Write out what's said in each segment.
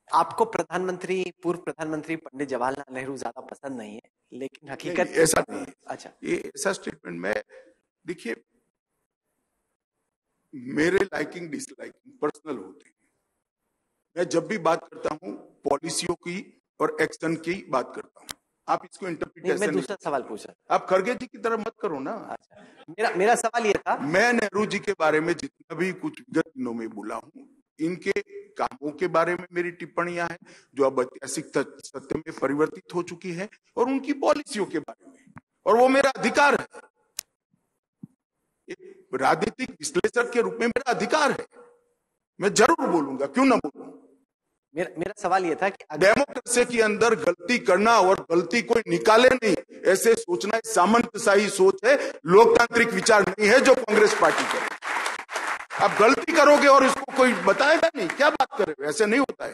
आपको पूर्व प्रधानमंत्री पंडित जवाहरलाल नेहरू ज्यादा पसंद नहीं है, लेकिन हकीकत ऐसा नहीं है। अच्छा, ये ऐसा स्टेटमेंट में देखिए, मेरे लाइकिंग डिसलाइकिंग पर्सनल होते हैं। मैं जब भी बात करता हूं पॉलिसियों की और एक्शन की बात करता हूं। आप इसको इंटरप्रिटेशन मैं दूसरा सवाल पूछा। आप खड़गे जी की तरह मत करो ना। अच्छा, मेरा सवाल ये था, मैं नेहरू जी के बारे में जितना भी कुछ विगत दिनों में बोला हूं, इनके कामों के बारे में मेरी टिप्पणियां हैं जो अब ऐतिहासिक सत्य में परिवर्तित हो चुकी है, और उनकी पॉलिसियों के बारे में, और वो मेरा अधिकार है। एक राजनीतिक विश्लेषक के रूप में मेरा अधिकार है, मैं जरूर बोलूंगा, क्यों ना बोलूं। मेरा सवाल ये था कि डेमोक्रेसी के अंदर गलती करना और गलती कोई निकाले नहीं ऐसे सोचना एक सामंतशाही सोच है, लोकतांत्रिक विचार नहीं है जो कांग्रेस पार्टी करे। आप गलती करोगे और इसको कोई बताएगा नहीं, क्या बात कर रहे हो, ऐसे नहीं होता है।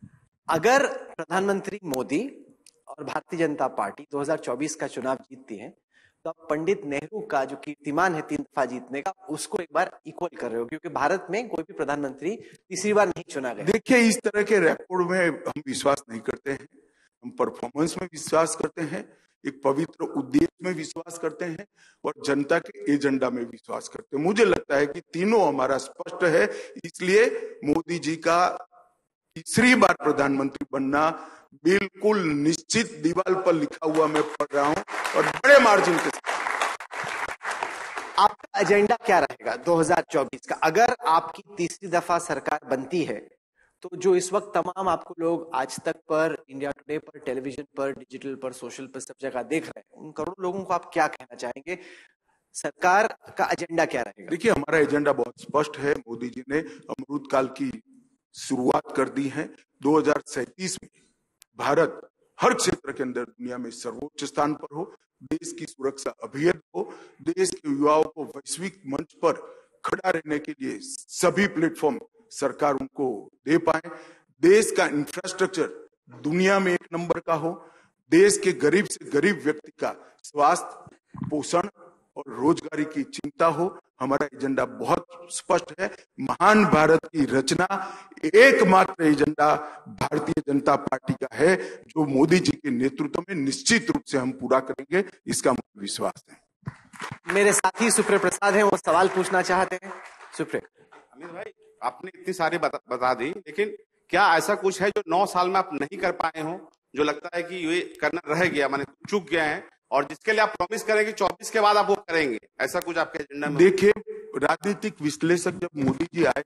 अगर प्रधानमंत्री मोदी और भारतीय जनता पार्टी 2024 का चुनाव जीतती है, तो आप पंडित नेहरू का जो कीर्तिमान है 3 दफा जीतने का, उसको एक बार इक्वल कर रहे हो, क्योंकि भारत में कोई भी प्रधानमंत्री तीसरी बार नहीं चुना गया। देखिए, इस तरह के रिकॉर्ड में हम विश्वास नहीं करते हैं, हम परफॉर्मेंस में विश्वास करते हैं, एक पवित्र उद्देश्य में विश्वास करते हैं, और जनता के एजेंडा में विश्वास करते हैं। मुझे लगता है कि तीनों हमारा स्पष्ट है, इसलिए मोदी जी का तीसरी बार प्रधानमंत्री बनना बिल्कुल निश्चित दीवार पर लिखा हुआ मैं पढ़ रहा हूं, और बड़े मार्जिन के साथ। आपका एजेंडा क्या रहेगा 2024 का? अगर आपकी तीसरी दफा सरकार बनती है, तो जो इस वक्त तमाम आपको लोग आज तक पर, इंडिया टुडे पर, टेलीविजन पर, डिजिटल पर, सोशल पर, सब जगह देख रहे हैं, उन करोड़ों लोगों को आप क्या कहना चाहेंगे? सरकार का एजेंडा क्या रहेगा? देखिए, हमारा एजेंडा बहुत स्पष्ट है। मोदी जी ने अमृत काल की शुरुआत कर दी है। 2037 में भारत हर क्षेत्र के अंदर दुनिया में सर्वोच्च स्थान पर हो, देश की सुरक्षा अभेद हो, देश के युवाओं को वैश्विक मंच पर खड़ा रहने के लिए सभी प्लेटफॉर्म सरकार उनको दे पाए, देश का इंफ्रास्ट्रक्चर दुनिया में 1 नंबर का हो, देश के गरीब से गरीब व्यक्ति का स्वास्थ्य, पोषण और रोजगारी की चिंता हो। हमारा एजेंडा बहुत स्पष्ट है। महान भारत की रचना एकमात्र एजेंडा भारतीय जनता पार्टी का है, जो मोदी जी के नेतृत्व में निश्चित रूप से हम पूरा करेंगे, इसका मुझे विश्वास है। मेरे साथी सुप्रिय प्रसाद हैं, वो सवाल पूछना चाहते हैं। सुप्रिय। अमित भाई, आपने इतनी सारी बता दी, लेकिन क्या ऐसा कुछ है जो 9 साल में आप नहीं कर पाए हो, जो लगता है कि ये करना रह गया, माने चूक गया है, और जिसके लिए आप प्रॉमिस करेंगे 24 के बाद आप वो करेंगे? ऐसा कुछ आपके एजेंडा में? देखिए, राजनीतिक विश्लेषक जब मोदी जी आए,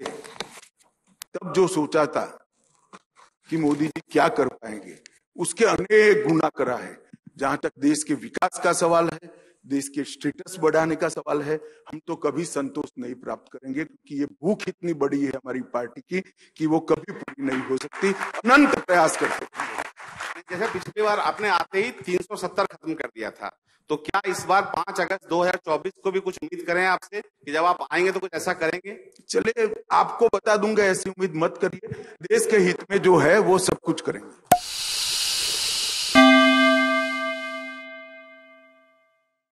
तब जो सोचा था कि मोदी जी क्या कर पाएंगे, उसके अनेक गुना करा है। जहां तक देश के विकास का सवाल है, देश के स्टेटस बढ़ाने का सवाल है, हम तो कभी संतोष नहीं प्राप्त करेंगे, क्योंकि ये भूख इतनी बड़ी है हमारी पार्टी की कि वो कभी पूरी नहीं हो सकती। अनंत प्रयास करते हैं। जैसे पिछली बार आपने आते ही 370 खत्म कर दिया था, तो क्या इस बार 5 अगस्त 2024 को भी कुछ उम्मीद करें आपसे कि जब आप आएंगे तो कुछ ऐसा करेंगे? चलिए, आपको बता दूंगा, ऐसी उम्मीद मत करिए। देश के हित में जो है वो सब कुछ करेंगे।